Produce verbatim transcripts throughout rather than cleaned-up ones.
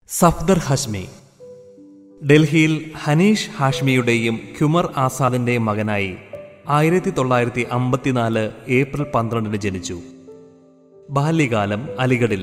സഫ്ദർ ഹഷ്മി. ഡൽഹിയിൽ ഹനീഷ് ഹാഷ്മിയുടെയും ഖുമർ ആസാദിന്റെയും മകനായി ആയിരത്തി തൊള്ളായിരത്തി അമ്പത്തിനാല് ഏപ്രിൽ പന്ത്രണ്ടിന് ജനിച്ചു. ബാല്യകാലം അലിഗഡിൽ.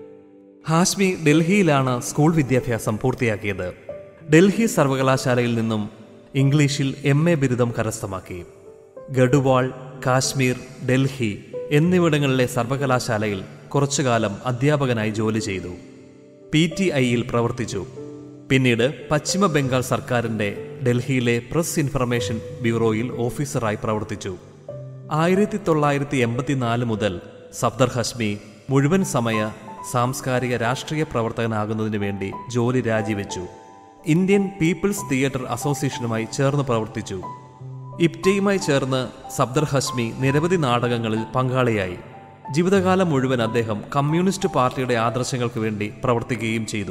ഹാഷ്മി ഡൽഹിയിലാണ് സ്കൂൾ വിദ്യാഭ്യാസം പൂർത്തിയാക്കിയത്. ഡൽഹി സർവകലാശാലയിൽ നിന്നും ഇംഗ്ലീഷിൽ എം എ ബിരുദം കരസ്ഥമാക്കി. ഗഡുവാൾ, കാശ്മീർ, ഡൽഹി എന്നിവിടങ്ങളിലെ സർവകലാശാലയിൽ കുറച്ചുകാലം അധ്യാപകനായി ജോലി ചെയ്തു. പി ടി ഐയിൽ പ്രവർത്തിച്ചു. പിന്നീട് പശ്ചിമ ബംഗാൾ സർക്കാരിൻ്റെ ഡൽഹിയിലെ പ്രസ് ഇൻഫർമേഷൻ ബ്യൂറോയിൽ ഓഫീസറായി പ്രവർത്തിച്ചു. ആയിരത്തി തൊള്ളായിരത്തി എൺപത്തിനാല് മുതൽ സഫ്ദർ ഹഷ്മി മുഴുവൻ സമയ സാംസ്കാരിക രാഷ്ട്രീയ പ്രവർത്തകനാകുന്നതിന് വേണ്ടി ജോലി രാജിവെച്ചു. ഇന്ത്യൻ പീപ്പിൾസ് തിയേറ്റർ അസോസിയേഷനുമായി ചേർന്ന് പ്രവർത്തിച്ചു. ഇപ്റ്റയുമായി ചേർന്ന് സഫ്ദർ ഹഷ്മി നിരവധി നാടകങ്ങളിൽ പങ്കാളിയായി. ജീവിതകാലം മുഴുവൻ അദ്ദേഹം കമ്മ്യൂണിസ്റ്റ് പാർട്ടിയുടെ ആദർശങ്ങൾക്ക് വേണ്ടി പ്രവർത്തിക്കുകയും ചെയ്തു.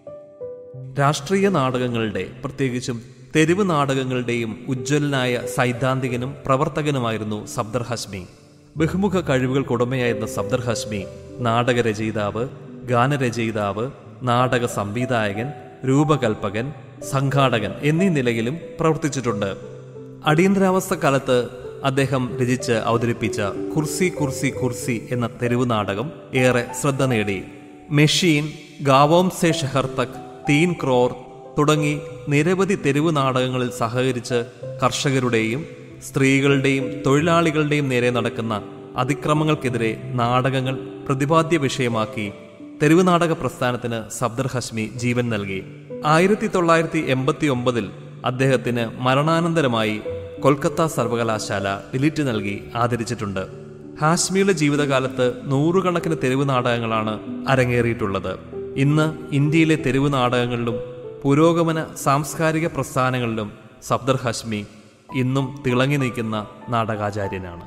രാഷ്ട്രീയ നാടകങ്ങളുടെ, പ്രത്യേകിച്ചും തെരുവ് നാടകങ്ങളുടെയും ഉജ്ജ്വലനായ സൈദ്ധാന്തികനും പ്രവർത്തകനുമായിരുന്നു സഫ്ദർ ഹഷ്മി. ബഹുമുഖ കഴിവുകൾക്കുടമയായിരുന്ന സഫ്ദർ ഹഷ്മി നാടകരചയിതാവ്, ഗാനരചയിതാവ്, നാടക സംവിധായകൻ, രൂപകൽപ്പകൻ, സംഘാടകൻ എന്നീ നിലയിലും പ്രവർത്തിച്ചിട്ടുണ്ട്. അടിയന്തരാവസ്ഥ കാലത്ത് അദ്ദേഹം രചിച്ച് അവതരിപ്പിച്ച കുർസി കുർസി കുർസി എന്ന തെരുവ് നാടകം ഏറെ ശ്രദ്ധ നേടി. മെഷീൻ, ഗാവോം സെ ഷഹർ തക്, തീൻ ക്രോർ തുടങ്ങി നിരവധി തെരുവ് നാടകങ്ങളിൽ സഹകരിച്ച് കർഷകരുടെയും സ്ത്രീകളുടെയും തൊഴിലാളികളുടെയും നേരെ നടക്കുന്ന അതിക്രമങ്ങൾക്കെതിരെ നാടകങ്ങൾ പ്രതിപാദ്യ വിഷയമാക്കി തെരുവ് നാടക പ്രസ്ഥാനത്തിന് സഫ്ദർ ഹഷ്മി ജീവൻ നൽകി. ആയിരത്തി തൊള്ളായിരത്തി എൺപത്തി ഒമ്പതിൽ അദ്ദേഹത്തിന് മരണാനന്തരമായി കൊൽക്കത്ത സർവകലാശാല ഡിലിറ്റ് നൽകി ആദരിച്ചിട്ടുണ്ട്. ഹാഷ്മിയുടെ ജീവിതകാലത്ത് നൂറുകണക്കിന് തെരുവ് നാടകങ്ങളാണ് അരങ്ങേറിയിട്ടുള്ളത്. ഇന്ന് ഇന്ത്യയിലെ തെരുവ് നാടകങ്ങളിലും പുരോഗമന സാംസ്കാരിക പ്രസ്ഥാനങ്ങളിലും സഫ്ദർ ഹഷ്മി ഇന്നും തിളങ്ങി നിൽക്കുന്ന നാടകാചാര്യനാണ്.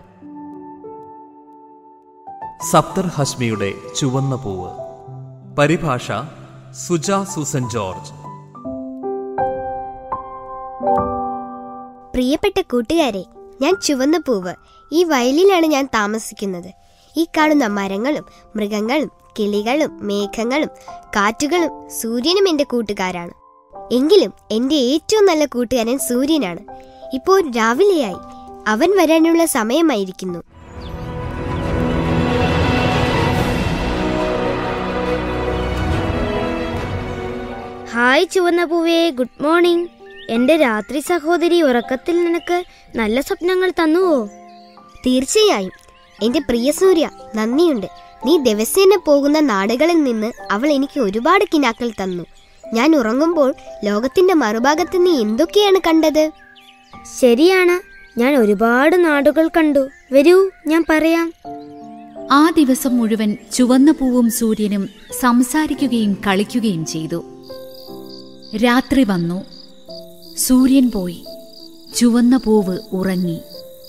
സഫ്ദർ ഹഷ്മിയുടെ ചുവന്ന പൂവ്. പരിഭാഷ സുജ സൂസൻ ജോർജ്. പ്രിയപ്പെട്ട കൂട്ടുകാരെ, ഞാൻ ചുവന്ന പൂവ്. ഈ വയലിലാണ് ഞാൻ താമസിക്കുന്നത്. ഈ കാണുന്ന മരങ്ങളും മൃഗങ്ങളും കിളികളും മേഘങ്ങളും കാറ്റുകളും സൂര്യനും എൻ്റെ കൂട്ടുകാരാണ്. എങ്കിലും എൻ്റെ ഏറ്റവും നല്ല കൂട്ടുകാരൻ സൂര്യനാണ്. ഇപ്പോൾ രാവിലെയായി, അവൻ വരാനുള്ള സമയമായിരിക്കുന്നു. ഹായ് ചുവന്ന പൂവേ, ഗുഡ് മോർണിംഗ്. എന്റെ രാത്രി സഹോദരി ഉറക്കത്തിൽ നിനക്ക് നല്ല സ്വപ്നങ്ങൾ തന്നുവോ? തീർച്ചയായും എൻ്റെ പ്രിയ സൂര്യ, നന്ദിയുണ്ട്. നീ ദിവസേന പോകുന്ന നാടുകളിൽ നിന്ന് അവൾ എനിക്ക് ഒരുപാട് കിനാക്കൾ തന്നു. ഞാൻ ഉറങ്ങുമ്പോൾ ലോകത്തിന്റെ മറുഭാഗത്ത് നീ എന്തൊക്കെയാണ് കണ്ടത്? ശരിയാണ്, ഞാൻ ഒരുപാട് നാടുകൾ കണ്ടു. വരൂ, ഞാൻ പറയാം. ആ ദിവസം മുഴുവൻ ചുവന്ന പൂവും സൂര്യനും സംസാരിക്കുകയും കളിക്കുകയും ചെയ്തു. രാത്രി വന്നു. സൂര്യൻ പോയി. ചുവന്ന പൂവ് ഉറങ്ങി.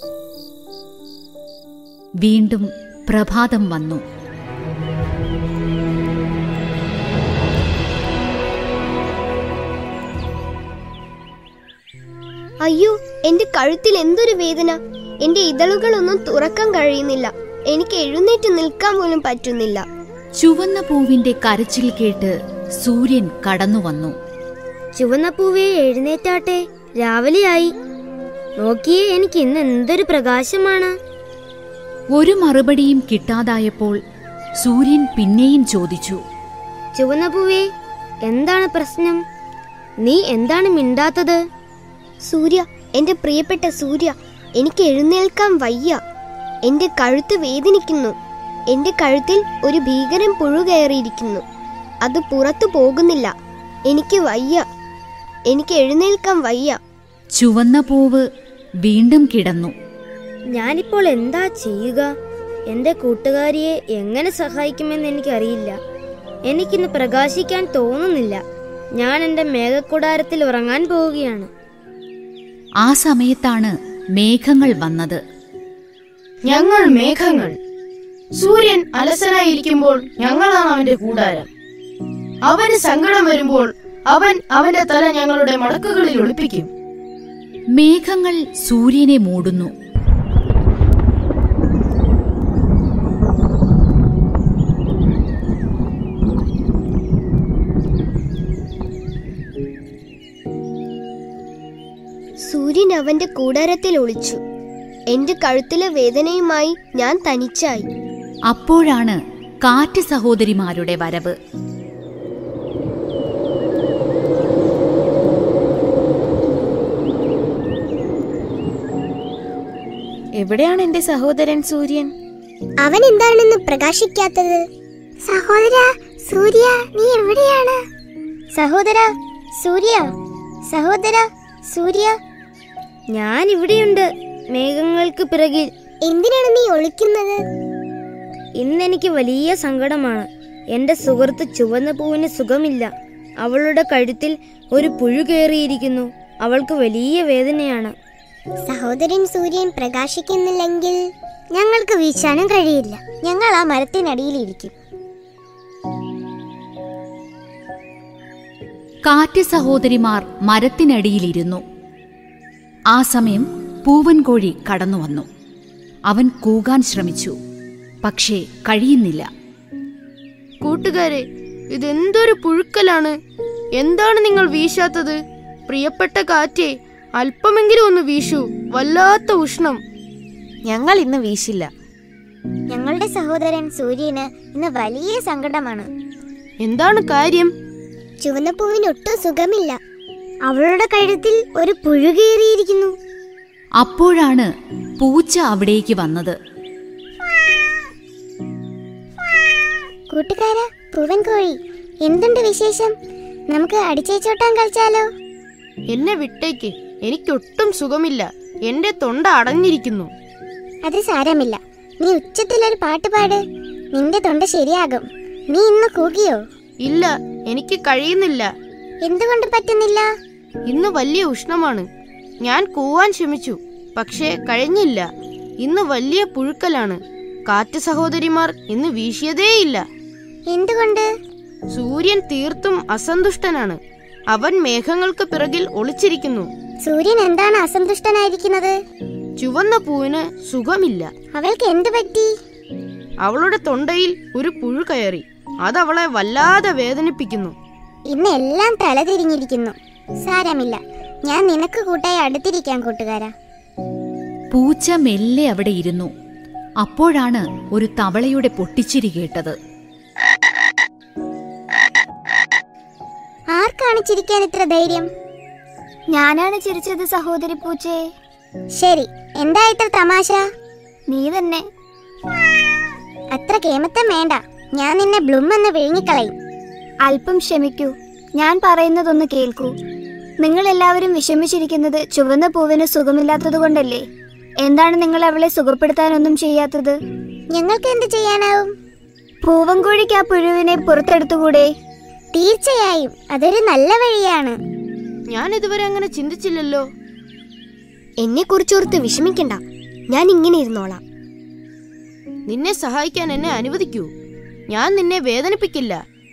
വീണ്ടും പ്രഭാതം വന്നു. അയ്യോ, എന്റെ കഴുത്തിൽ എന്തൊരു വേദന! എന്റെ ഇതളുകളൊന്നും തുറക്കാൻ കഴിയുന്നില്ല. എനിക്ക് എഴുന്നേറ്റ് നിൽക്കാൻ പോലും പറ്റുന്നില്ല. ചുവന്ന പൂവിന്റെ കരച്ചിൽ കേട്ട് സൂര്യൻ കടന്നു വന്നു. ചുവന്ന പൂവേ, എഴുന്നേറ്റാട്ടെ, രാവിലെയായി. നോക്കിയേ, എനിക്ക് ഇന്ന് എന്തൊരു പ്രകാശമാണ്. ഒരു മറുപടിയും കിട്ടാതായപ്പോൾ സൂര്യൻ പിന്നെയും ചോദിച്ചു, ചുവന്ന പൂവേ, എന്താണ് പ്രശ്നം? നീ എന്താണ് മിണ്ടാത്തത്? സൂര്യ, എന്റെ പ്രിയപ്പെട്ട സൂര്യ, എനിക്ക് എഴുന്നേൽക്കാൻ വയ്യ. എന്റെ കഴുത്ത് വേദനിക്കുന്നു. എന്റെ കഴുത്തിൽ ഒരു ഭീകരൻ പുഴു കയറിയിരിക്കുന്നു. അത് പുറത്തു പോകുന്നില്ല. എനിക്ക് വയ്യ. എനിക്ക് എഴുന്നേൽക്കാൻ വയ്യ. ചുവന്ന പൂവ് വീണ്ടും കിടന്നു. ഞാനിപ്പോൾ എന്താ ചെയ്യുക? എന്റെ കൂട്ടുകാരിയെ എങ്ങനെ സഹായിക്കുമെന്ന് എനിക്കറിയില്ല. എനിക്കിന്ന് പ്രകാശിക്കാൻ തോന്നുന്നില്ല. ഞാൻ എന്റെ മേഘക്കൂടാരത്തിൽ ഉറങ്ങാൻ പോവുകയാണ്. ആ സമയത്താണ് മേഘങ്ങൾ വന്നത്. ഞങ്ങൾ മേഘങ്ങൾ. സൂര്യൻ അലസനായിരിക്കുമ്പോൾ ഞങ്ങളാണ് അവന്റെ കൂടാരം. അവന് സങ്കടം വരുമ്പോൾ അവൻ അവന്റെ തല ഞങ്ങളുടെ മടക്കുകളിൽ ഒളിപ്പിക്കും. മേഘങ്ങൾ സൂര്യനെ മൂടുന്നു. സൂര്യൻ അവന്റെ കൂടാരത്തിൽ ഒളിച്ചു. എന്റെ കഴുത്തിലെ വേദനയുമായി ഞാൻ തനിച്ചായി. അപ്പോഴാണ് കാറ്റ് സഹോദരിമാരുടെ വരവ്. എവിടെയാണ് എന്റെ സഹോദരൻ സൂര്യൻ? അവൻ എന്താണെന്ന് പ്രകാശിക്കാത്തത്? സഹോദര സൂര്യ, നീ എവിടെയാണ്? സഹോദര സൂര്യ, സഹോദര സൂര്യ. ഞാൻ ഇവിടെയുണ്ട്, മേഘങ്ങൾക്ക് പിറകിൽ. എന്തിനാണ് നീ ഒളിക്കുന്നത്? ഇന്നെനിക്ക് വലിയ സങ്കടമാണ്. എന്റെ സുഹൃത്ത് ചുവന്ന പൂവിന് സുഖമില്ല. അവളുടെ കഴുത്തിൽ ഒരു പുഴു കയറിയിരിക്കുന്നു. അവൾക്ക് വലിയ വേദനയാണ്. സഹോദരൻ സൂര്യൻ പ്രകാശിക്കുന്നില്ലെങ്കിൽ ഞങ്ങൾക്ക് വീശാനും കഴിയില്ല. ഞങ്ങൾ ആ മരത്തിനടിയിലിരിക്കും. കാറ്റ് സഹോദരിമാർ മരത്തിനടിയിലിരുന്നു. ആ സമയം പൂവൻകോഴി കടന്നുവന്നു. അവൻ കൂകാൻ ശ്രമിച്ചു, പക്ഷേ കഴിയുന്നില്ല. കൂട്ടുകാരെ, ഇതെന്തൊരു പുഴുക്കലാണ്! എന്താണ് നിങ്ങൾ വീശാത്തത്? പ്രിയപ്പെട്ട കാറ്റേ, അല്പമെങ്കിലും ഒന്ന് വീശൂ. വല്ലാത്ത ഉഷ്ണം. ഞങ്ങൾ ഇന്ന് വീശില്ല. ഞങ്ങളുടെ സഹോദരൻ സൂര്യന് ഇന്ന് വലിയ സങ്കടമാണ്. എന്താണ് കാര്യം? ചുവന്ന പൂവിന് ഒട്ടും സുഖമില്ല. അവളുടെ കഴുത്തിൽ ഒരു പുഴു കയറിയിരിക്കുന്നു. അപ്പോഴാണ് പൂച്ച അവിടേക്ക് വന്നത്. കൂട്ടുകാരാ, പൂവൻ കോഴി, എന്തുണ്ട് വിശേഷം? നമുക്ക് അടിച്ചേച്ചോട്ടാൻ കളിച്ചാലോ? എന്നെ വിട്ടേക്ക്. എനിക്കൊട്ടും സുഖമില്ല. എന്റെ തൊണ്ട അടഞ്ഞിരിക്കുന്നു. അത് സാരമില്ല. നീ ഉച്ചത്തിലൊരു പാട്ട് പാട്. നിന്റെ തൊണ്ട ശരിയാകും. നീ ഇന്ന് കൂകിയോ? ഇല്ല, എനിക്ക് കഴിയുന്നില്ല. എന്തുകൊണ്ട് പറ്റുന്നില്ല? ഇന്ന് വലിയ ഉഷ്ണമാണ്. ഞാൻ കൂവാൻ ശ്രമിച്ചു, പക്ഷേ കഴിഞ്ഞില്ല. ഇന്ന് വലിയ പുഴുക്കലാണ്. കാറ്റ് സഹോദരിമാർ ഇന്ന് വീശിയതേയില്ല. എന്തുകൊണ്ട്? സൂര്യൻ തീർത്തും അസന്തുഷ്ടനാണ്. അവൻ മേഘങ്ങൾക്ക് പിറകിൽ ഒളിച്ചിരിക്കുന്നു. സൂര്യൻ എന്താണ് അസന്തുഷ്ടനായിരിക്കുന്നത്? ചുവന്ന പൂവിന് സുഖമില്ല. അവൾക്ക് എന്തു പറ്റി? അവളുടെ തൊണ്ടയിൽ ഒരു പുഴു കയറി. അതവളെ വല്ലാതെ വേദനിപ്പിക്കുന്നു. ഇന്ന് എല്ലാം തലതിരിഞ്ഞിരിക്കുന്നു. സാരമില്ല, ഞാൻ നിനക്ക് കൂട്ടായി അടുത്തിരിക്കാം കൂട്ടുകാരാ. പൂച്ച മെല്ലെ അവിടെ ഇരുന്നു. അപ്പോഴാണ് ഒരു തവളയുടെ പൊട്ടിച്ചിരി കേട്ടത്. ആർക്കാണ് ചിരിക്കാൻ ഇത്ര ധൈര്യം? ഞാനാണ് ചിരിച്ചത് സഹോദരി പൂച്ചേ. ശരി, എന്താ ഇത്ര തമാശ? നീ തന്നെ. അത്ര കേമത്തം വേണ്ട. ഞാൻ നിന്നെ ബ്ലൂം എന്ന് വിഴുങ്ങിക്കളയും. അല്പം ക്ഷമിക്കൂ, ഞാൻ പറയുന്നതൊന്ന് കേൾക്കൂ. നിങ്ങൾ എല്ലാവരും വിഷമിച്ചിരിക്കുന്നത് ചുവന്ന പൂവിന് സുഖമില്ലാത്തത് കൊണ്ടല്ലേ? എന്താണ് നിങ്ങൾ അവളെ സുഖപ്പെടുത്താനൊന്നും ചെയ്യാത്തത്? ഞങ്ങൾക്ക് എന്ത് ചെയ്യാനാവും? പൂവൻകോഴിക്ക് ആ പുഴുവിനെ പുറത്തെടുത്തുകൂടെ? തീർച്ചയായും, അതൊരു നല്ല വഴിയാണ്. ഞാൻ ഇതുവരെ അങ്ങനെ ചിന്തിച്ചില്ലല്ലോ. എന്നെ കുറിച്ചോർത്ത് വിഷമിക്കണ്ട. ഞാൻ ഇങ്ങനെ ഇരുന്നോളാം. നിന്നെ സഹായിക്കാൻ എന്നെ അനുവദിക്കൂ. ഞാൻ നിന്നെ വേദനിപ്പിക്കില്ല.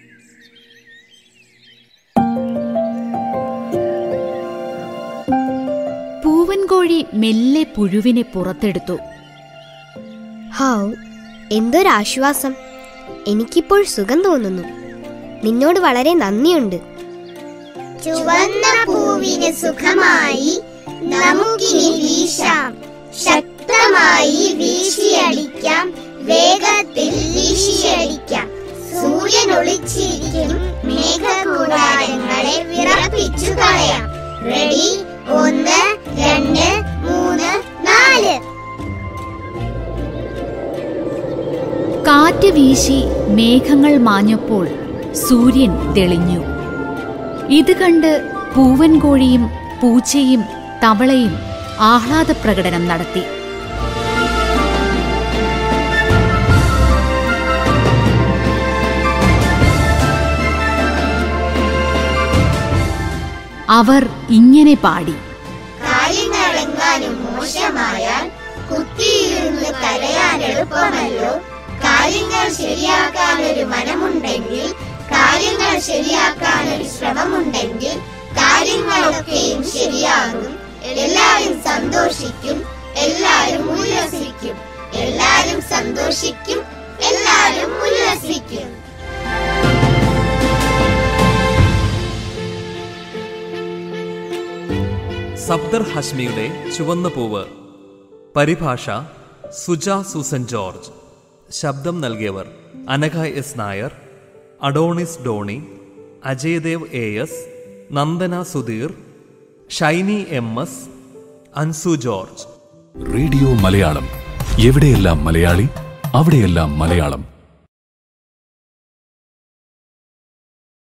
പൂവൻകോഴി മെല്ലെ പുഴുവിനെ പുറത്തെടുത്തു. ഹൗ, എന്തൊരാശ്വാസം! എനിക്കിപ്പോൾ സുഖം തോന്നുന്നു. നിന്നോട് വളരെ നന്ദിയുണ്ട്. ചുവന്ന പൂവിന് സുഖമായി നമുക്കിനി വീശാം. ശക്തമായി വീശിയടിക്കാം, വേഗത്തിൽ വീശിയടിക്കാം. സൂര്യൻ ഒളിച്ചിരിക്കും മേഘകൂടാരങ്ങളെ വിറപ്പിച്ചു കളയാം. റെഡി? ഒന്ന്, രണ്ട്, മൂന്ന്, നാല്. കാറ്റ് വീശി മേഘങ്ങൾ മാഞ്ഞപ്പോൾ സൂര്യൻ തെളിഞ്ഞു. ഇത് കണ്ട് പൂവൻകോഴിയും പൂച്ചയും തവളയും ആഹ്ലാദ പ്രകടനം നടത്തി. അവർ ഇങ്ങനെ പാടി: കാര്യങ്ങളെങ്ങാനും മോശമായാൽ കുത്തിയിരുന്ന് കരയാൻ എളുപ്പമല്ലോ. കാര്യങ്ങൾ ശരിയാക്കാൻ ഒരു മനമുണ്ടെങ്കിൽ, കാര്യങ്ങൾ ശരിയാക്കാൻ ഒരു ശ്രമമുണ്ടെങ്കിൽ കാര്യങ്ങളൊക്കെയും ശരിയാകും. എല്ലാവരും സന്തോഷിക്കും, എല്ലാവരും ഉല്ലസിക്കും. എല്ലാവരും സന്തോഷിക്കും, എല്ലാവരും ഉല്ലസിക്കും. സഫ്ദർ ഹഷ്മിയുടെ ചുവന്ന പൂവ്. പരിഭാഷ സുജ സൂസൻ ജോർജ്. ശബ്ദം നൽകിയവർ Anagha S Nair, Adonis Doni, Ajaydev A S, Nandana Sudheer, Shiny M S, Anzu George. Radio Malayalam, എവിടെയെല്ലാം മലയാളി അവിടെയെല്ലാം മലയാളം.